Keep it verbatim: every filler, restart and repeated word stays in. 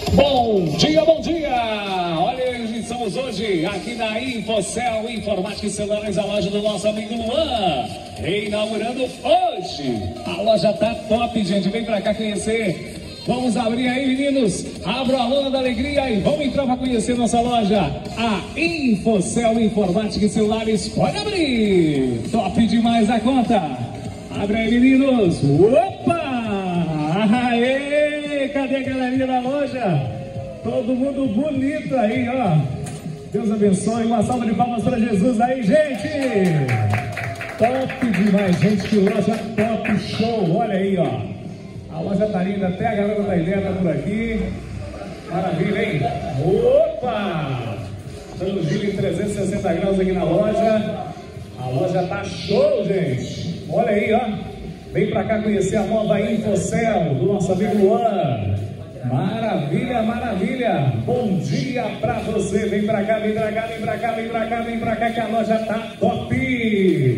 Bom dia, bom dia! Olha, estamos hoje aqui na Infocel, Informática e Celulares, a loja do nosso amigo Luan. Reinaugurando hoje. A loja tá top, gente. Vem pra cá conhecer. Vamos abrir aí, meninos. Abra a lona da alegria e vamos entrar para conhecer nossa loja. A Infocel, Informática e Celulares. Pode abrir. Top demais a conta. Abre aí, meninos. Opa! Aê! Cadê a galerinha da loja? Todo mundo bonito aí, ó. Deus abençoe. Uma salva de palmas para Jesus aí, gente. Top demais, gente. Que loja top, show. Olha aí, ó. A loja tá linda, até a galera da ideia tá por aqui. Maravilha, hein? Opa! Dando giro em trezentos e sessenta graus aqui na loja. A loja tá show, gente. Olha aí, ó. Vem pra cá conhecer a nova Infocel do nosso amigo Luan. Maravilha, maravilha. Bom dia pra você. Vem pra cá, vem pra cá, vem pra cá, vem pra cá, vem pra cá que a loja tá top.